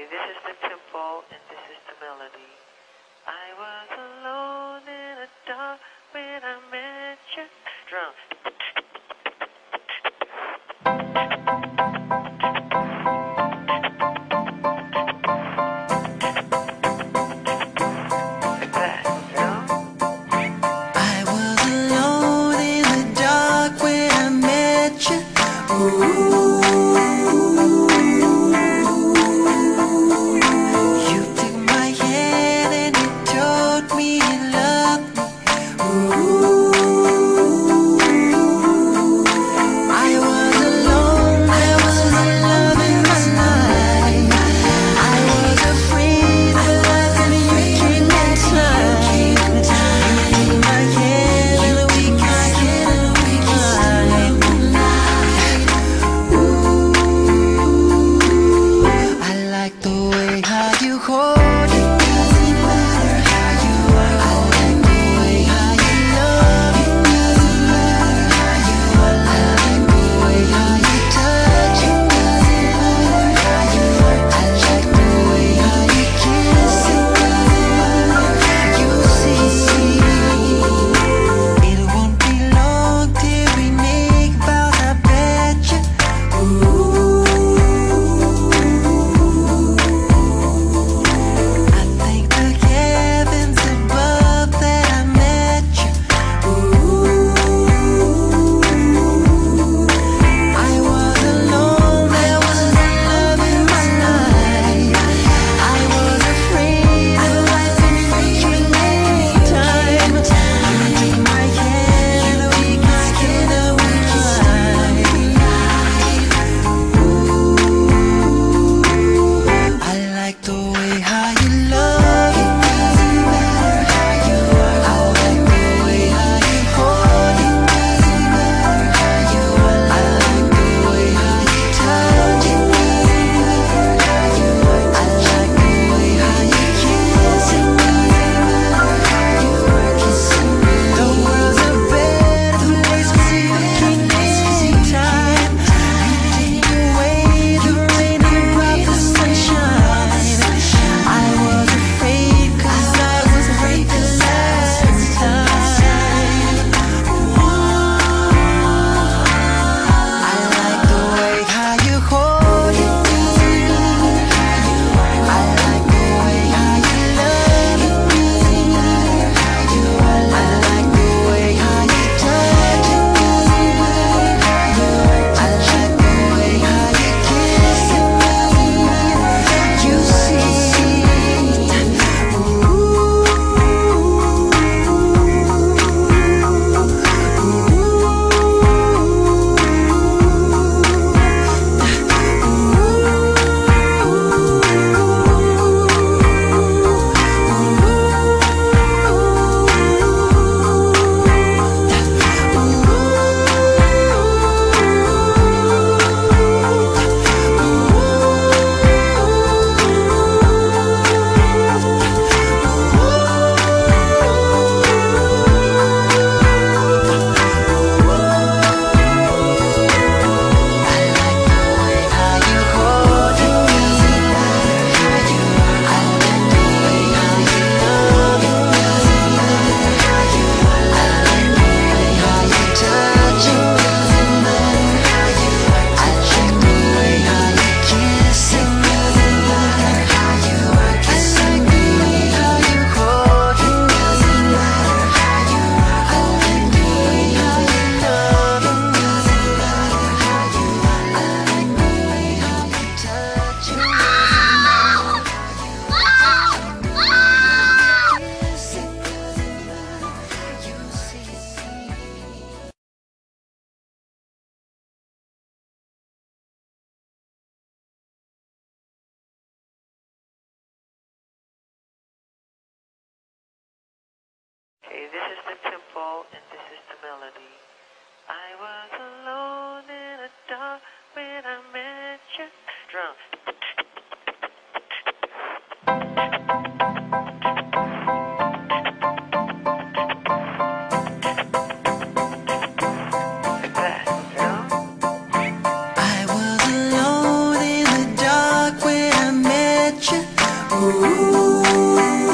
This is the tempo and this is the melody. I was alone in the dark when I met you. Drum. Like that, you know? I was alone in the dark when I met you. Ooh. This is the tempo and this is the melody. I was alone in the dark when I met you. Drum. Like that, you know? I was alone in the dark when I met Ooh.